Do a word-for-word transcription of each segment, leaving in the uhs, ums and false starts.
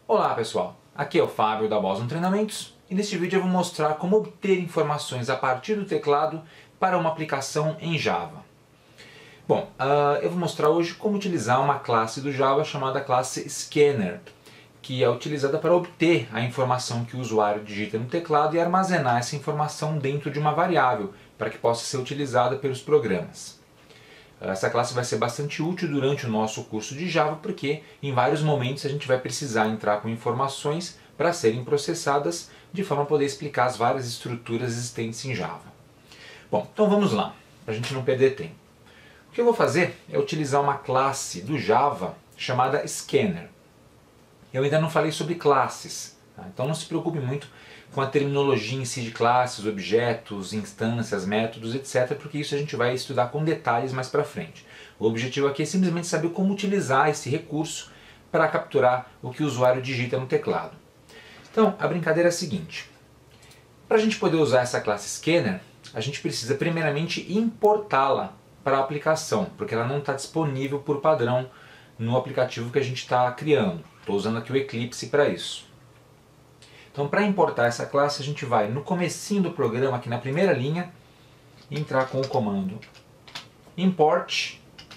Olá pessoal, aqui é o Fábio da Boston Treinamentos e neste vídeo eu vou mostrar como obter informações a partir do teclado para uma aplicação em Java. Bom, uh, eu vou mostrar hoje como utilizar uma classe do Java chamada classe Scanner, que é utilizada para obter a informação que o usuário digita no teclado e armazenar essa informação dentro de uma variável para que possa ser utilizada pelos programas. Essa classe vai ser bastante útil durante o nosso curso de Java porque em vários momentos a gente vai precisar entrar com informações para serem processadas de forma a poder explicar as várias estruturas existentes em Java. Bom, então vamos lá, para a gente não perder tempo. O que eu vou fazer é utilizar uma classe do Java chamada Scanner. Eu ainda não falei sobre classes, tá? Então não se preocupe muito com a terminologia em si de classes, objetos, instâncias, métodos, etcétera, porque isso a gente vai estudar com detalhes mais para frente. O objetivo aqui é simplesmente saber como utilizar esse recurso para capturar o que o usuário digita no teclado. Então, a brincadeira é a seguinte. Para a gente poder usar essa classe Scanner, a gente precisa primeiramente importá-la para a aplicação, porque ela não está disponível por padrão no aplicativo que a gente está criando. Estou usando aqui o Eclipse para isso. Então, para importar essa classe, a gente vai no comecinho do programa, aqui na primeira linha, entrar com o comando import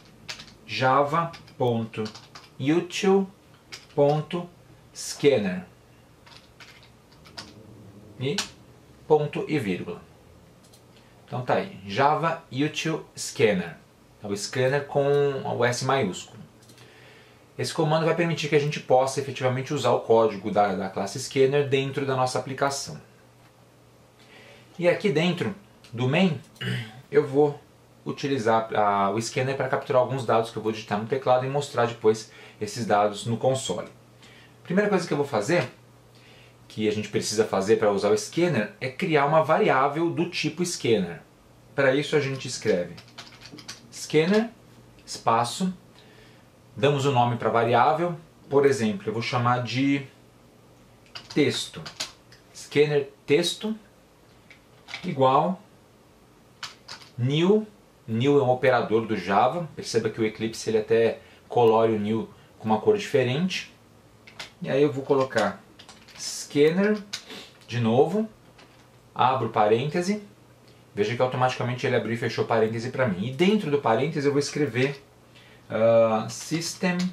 java.util.scanner e ponto e vírgula. Então tá aí, Java Util Scanner, é o scanner com o S maiúsculo. Esse comando vai permitir que a gente possa efetivamente usar o código da, da classe Scanner dentro da nossa aplicação. E aqui dentro do main, eu vou utilizar a, o Scanner para capturar alguns dados que eu vou digitar no teclado e mostrar depois esses dados no console. A primeira coisa que eu vou fazer, que a gente precisa fazer para usar o Scanner, é criar uma variável do tipo Scanner. Para isso a gente escreve Scanner, espaço, damos o um nome para a variável, por exemplo, eu vou chamar de texto. Scanner texto igual new, new é um operador do Java, perceba que o Eclipse ele até colore o new com uma cor diferente. E aí eu vou colocar Scanner, de novo, abro parêntese, veja que automaticamente ele abriu e fechou parêntese para mim. E dentro do parêntese eu vou escrever Uh, system.in.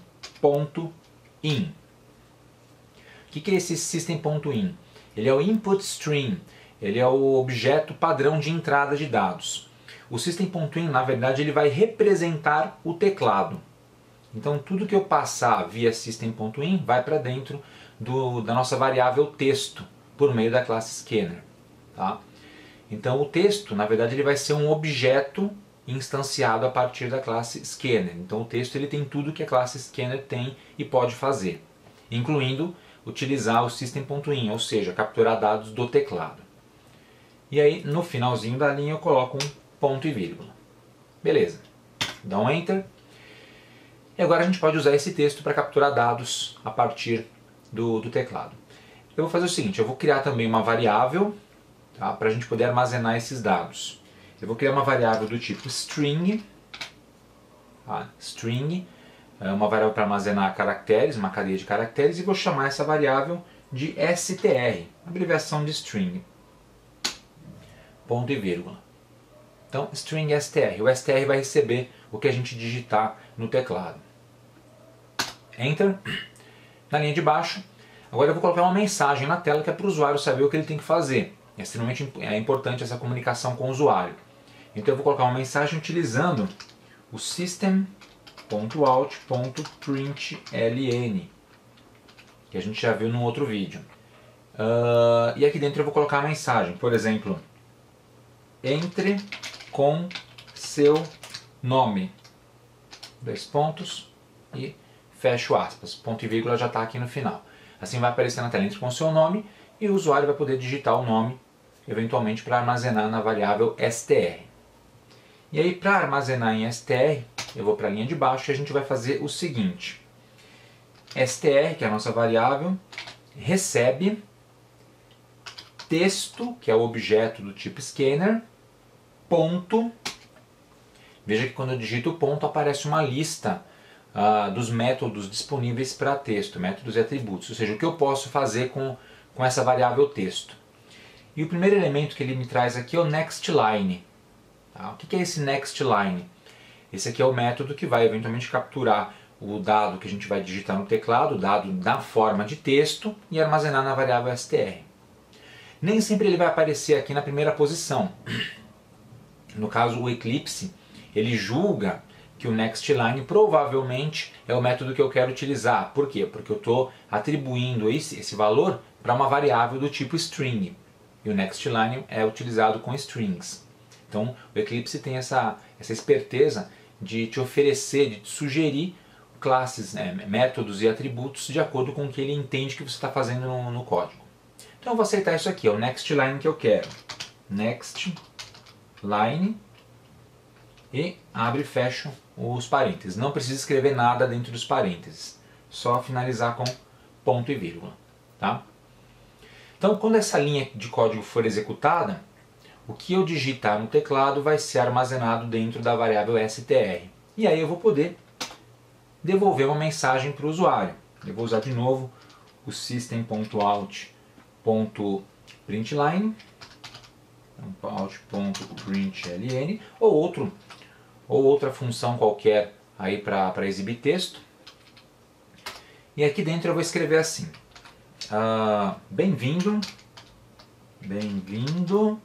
O que, que é esse system.in? Ele é o input stream, ele é o objeto padrão de entrada de dados. O system.in, na verdade, ele vai representar o teclado. Então tudo que eu passar via system.in vai para dentro do, da nossa variável texto, por meio da classe Scanner. Tá? Então o texto, na verdade, ele vai ser um objeto instanciado a partir da classe Scanner. Então o texto ele tem tudo que a classe Scanner tem e pode fazer, incluindo utilizar o system.in, ou seja, capturar dados do teclado. E aí no finalzinho da linha eu coloco um ponto e vírgula. Beleza, dá um Enter. E agora a gente pode usar esse texto para capturar dados a partir do, do teclado. Eu vou fazer o seguinte, eu vou criar também uma variável, tá, para a gente poder armazenar esses dados. Eu vou criar uma variável do tipo string, tá? String, é uma variável para armazenar caracteres, uma cadeia de caracteres, e vou chamar essa variável de str, abreviação de string, ponto e vírgula. Então, string str, o str vai receber o que a gente digitar no teclado. Enter. Na linha de baixo, agora eu vou colocar uma mensagem na tela que é para o usuário saber o que ele tem que fazer. É extremamente é importante essa comunicação com o usuário. Então eu vou colocar uma mensagem utilizando o system.out.println, que a gente já viu no outro vídeo. Uh, e aqui dentro eu vou colocar a mensagem, por exemplo, entre com seu nome, dois pontos e fecho aspas, ponto e vírgula já está aqui no final. Assim vai aparecer na tela entre com seu nome e o usuário vai poder digitar o nome, eventualmente para armazenar na variável str. E aí, para armazenar em str, eu vou para a linha de baixo e a gente vai fazer o seguinte. Str, que é a nossa variável, recebe texto, que é o objeto do tipo Scanner, ponto. Veja que quando eu digito o ponto aparece uma lista uh, dos métodos disponíveis para texto, métodos e atributos, ou seja, o que eu posso fazer com, com essa variável texto. E o primeiro elemento que ele me traz aqui é o nextLine. Tá? O que é esse nextLine? Esse aqui é o método que vai eventualmente capturar o dado que a gente vai digitar no teclado, o dado na forma de texto, e armazenar na variável str. Nem sempre ele vai aparecer aqui na primeira posição. No caso, o Eclipse, ele julga que o nextLine provavelmente é o método que eu quero utilizar. Por quê? Porque eu estou atribuindo esse, esse valor para uma variável do tipo string. E o nextLine é utilizado com strings. Então, o Eclipse tem essa, essa esperteza de te oferecer, de te sugerir classes, né, métodos e atributos de acordo com o que ele entende que você está fazendo no, no código. Então eu vou aceitar isso aqui, é o nextLine que eu quero. NextLine e abre e fecho os parênteses. Não precisa escrever nada dentro dos parênteses, só finalizar com ponto e vírgula. Tá? Então quando essa linha de código for executada, o que eu digitar no teclado vai ser armazenado dentro da variável str. E aí eu vou poder devolver uma mensagem para o usuário. Eu vou usar de novo o system.out.println, out.println, ou, outro, ou outra função qualquer aí para exibir texto. E aqui dentro eu vou escrever assim, uh, bem-vindo, bem-vindo,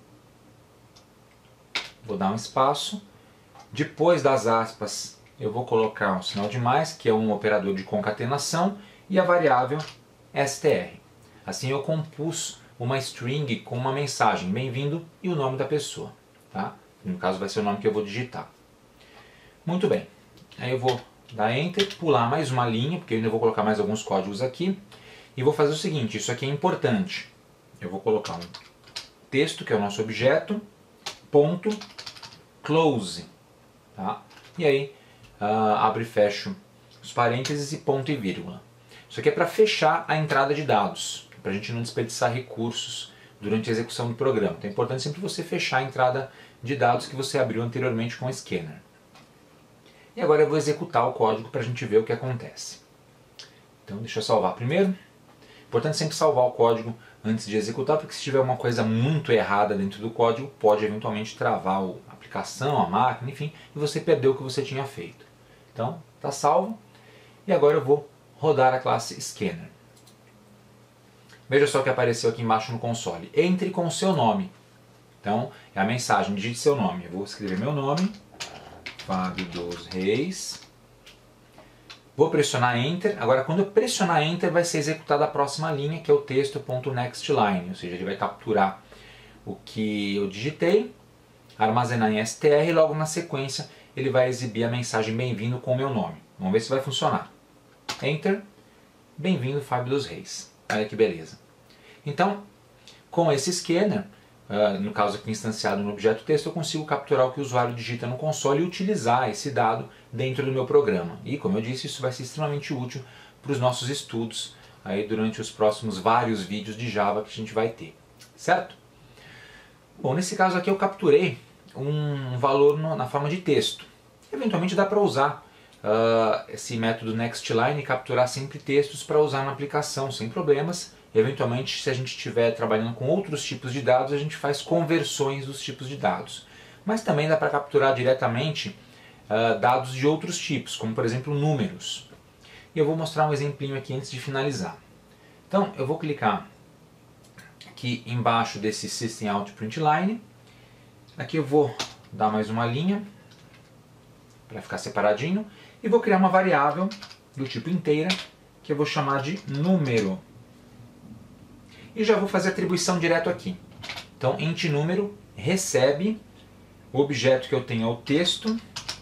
vou dar um espaço, depois das aspas eu vou colocar um sinal de mais, que é um operador de concatenação, e a variável str. Assim eu compus uma string com uma mensagem, bem-vindo, e o nome da pessoa. Tá? No caso vai ser o nome que eu vou digitar. Muito bem. Aí eu vou dar Enter, pular mais uma linha, porque eu ainda vou colocar mais alguns códigos aqui. E vou fazer o seguinte, isso aqui é importante. Eu vou colocar um texto, que é o nosso objeto, ponto, close. Tá? E aí, Uh, abre e fecho os parênteses e ponto e vírgula. Isso aqui é para fechar a entrada de dados, para a gente não desperdiçar recursos durante a execução do programa. Então é importante sempre você fechar a entrada de dados que você abriu anteriormente com o scanner. E agora eu vou executar o código para a gente ver o que acontece. Então deixa eu salvar primeiro. Importante sempre salvar o código antes de executar, porque se tiver uma coisa muito errada dentro do código, pode eventualmente travar a aplicação, a máquina, enfim, e você perdeu o que você tinha feito. Então, está salvo. E agora eu vou rodar a classe Scanner. Veja só o que apareceu aqui embaixo no console. Entre com o seu nome. Então, é a mensagem, digite seu nome. Eu vou escrever meu nome, Fábio dos Reis. Vou pressionar Enter. Agora, quando eu pressionar Enter, vai ser executada a próxima linha, que é o texto.nextLine. Ou seja, ele vai capturar o que eu digitei, armazenar em str e logo na sequência ele vai exibir a mensagem bem-vindo com o meu nome. Vamos ver se vai funcionar. Enter. Bem-vindo, Fábio dos Reis. Olha que beleza. Então, com esse scanner, uh, no caso aqui instanciado no objeto texto, eu consigo capturar o que o usuário digita no console e utilizar esse dado dentro do meu programa. E, como eu disse, isso vai ser extremamente útil para os nossos estudos aí durante os próximos vários vídeos de Java que a gente vai ter. Certo? Bom, nesse caso aqui eu capturei um valor no, na forma de texto. Eventualmente dá para usar uh, esse método nextLine e capturar sempre textos para usar na aplicação sem problemas. Eventualmente, se a gente estiver trabalhando com outros tipos de dados, a gente faz conversões dos tipos de dados. Mas também dá para capturar diretamente uh, dados de outros tipos, como por exemplo números. E eu vou mostrar um exemplinho aqui antes de finalizar. Então eu vou clicar aqui embaixo desse system.out.println. Aqui eu vou dar mais uma linha para ficar separadinho e vou criar uma variável do tipo inteira que eu vou chamar de número. E já vou fazer atribuição direto aqui. Então int número recebe o objeto que eu tenho é o texto,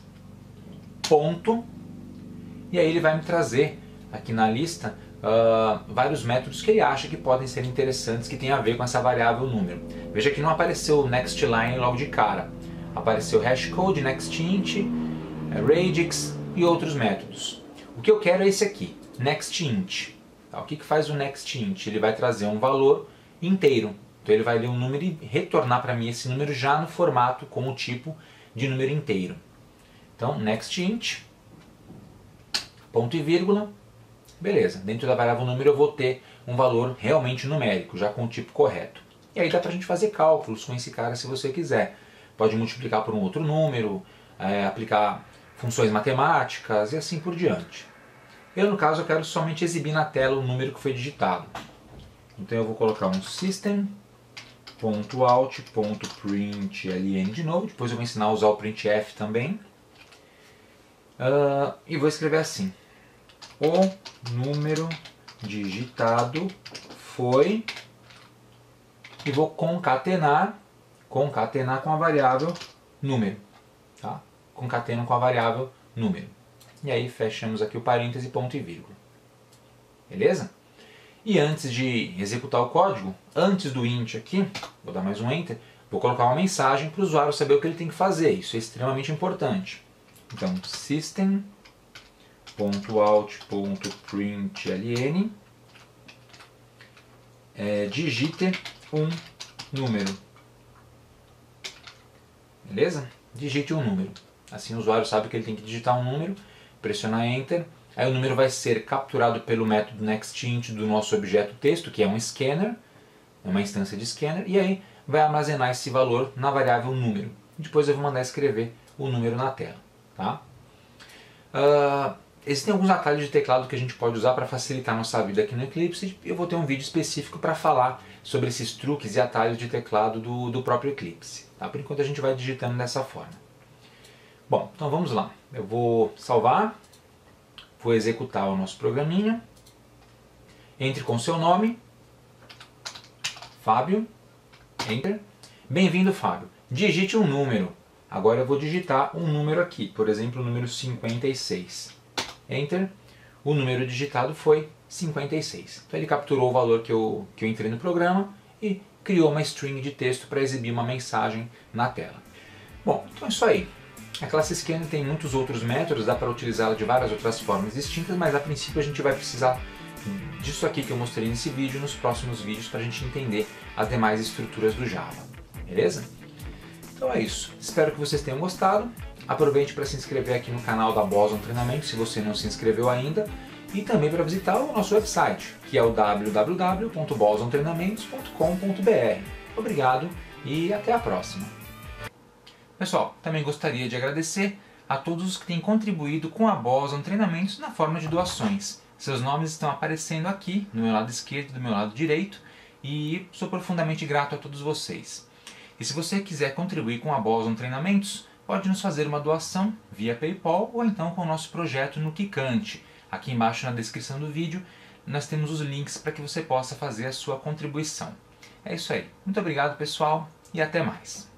ponto, e aí ele vai me trazer aqui na lista uh, vários métodos que ele acha que podem ser interessantes, que tem a ver com essa variável número. Veja que não apareceu o nextLine logo de cara. Apareceu hashcode, nextint, radix e outros métodos. O que eu quero é esse aqui, nextint. Tá? O que, que faz o nextint? Ele vai trazer um valor inteiro. Então ele vai ler um número e retornar para mim esse número já no formato com o tipo de número inteiro. Então nextint ponto e vírgula, beleza. Dentro da variável número eu vou ter um valor realmente numérico, já com o tipo correto. E aí dá pra gente fazer cálculos com esse cara se você quiser. Pode multiplicar por um outro número, é, aplicar funções matemáticas e assim por diante. Eu, no caso, eu quero somente exibir na tela o número que foi digitado. Então eu vou colocar um system.out.println de novo, depois eu vou ensinar a usar o printf também. Uh, e vou escrever assim: o número digitado foi, e vou concatenar, concatenar com a variável número, tá? Concateno com a variável número. E aí fechamos aqui o parêntese, ponto e vírgula. Beleza? E antes de executar o código, antes do int aqui, vou dar mais um enter, vou colocar uma mensagem para o usuário saber o que ele tem que fazer. Isso é extremamente importante. Então, system.out.println é, digite um número. Beleza? Digite um número. Assim o usuário sabe que ele tem que digitar um número, pressionar Enter, aí o número vai ser capturado pelo método nextInt do nosso objeto texto, que é um scanner, uma instância de scanner, e aí vai armazenar esse valor na variável número. Depois eu vou mandar escrever o número na tela. Tá? Uh, existem alguns atalhos de teclado que a gente pode usar para facilitar a nossa vida aqui no Eclipse. Eu vou ter um vídeo específico para falar sobre esses truques e atalhos de teclado do, do próprio Eclipse. Tá? Por enquanto a gente vai digitando dessa forma. Bom, então vamos lá. Eu vou salvar, vou executar o nosso programinha. Entre com seu nome, Fábio, Enter. Bem-vindo, Fábio. Digite um número. Agora eu vou digitar um número aqui, por exemplo, o número cinquenta e seis. Enter. O número digitado foi cinquenta e seis. Então ele capturou o valor que eu, que eu entrei no programa e criou uma string de texto para exibir uma mensagem na tela. Bom, então é isso aí. A classe Scanner tem muitos outros métodos, dá para utilizá-la de várias outras formas distintas, mas a princípio a gente vai precisar disso aqui que eu mostrei nesse vídeo, nos próximos vídeos, para a gente entender as demais estruturas do Java. Beleza? Então é isso. Espero que vocês tenham gostado. Aproveite para se inscrever aqui no canal da Boson Treinamento, se você não se inscreveu ainda, e também para visitar o nosso website, que é o w w w ponto boson treinamentos ponto com ponto b r. Obrigado e até a próxima! Pessoal, também gostaria de agradecer a todos os que têm contribuído com a Boson Treinamentos na forma de doações. Seus nomes estão aparecendo aqui, no meu lado esquerdo e do meu lado direito, e sou profundamente grato a todos vocês. E se você quiser contribuir com a Boson Treinamentos, pode nos fazer uma doação via PayPal ou então com o nosso projeto no Kikante. Aqui embaixo na descrição do vídeo nós temos os links para que você possa fazer a sua contribuição. É isso aí. Muito obrigado, pessoal, e até mais.